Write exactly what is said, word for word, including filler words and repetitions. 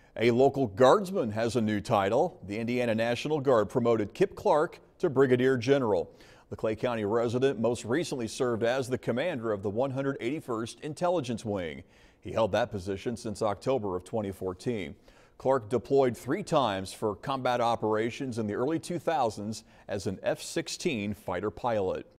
A local guardsman has a new title. The Indiana National Guard promoted Kip Clark to Brigadier General. The Clay County resident most recently served as the commander of the one hundred eighty-first Intelligence Wing. He held that position since October of twenty fourteen. Clark deployed three times for combat operations in the early two thousands as an F sixteen fighter pilot.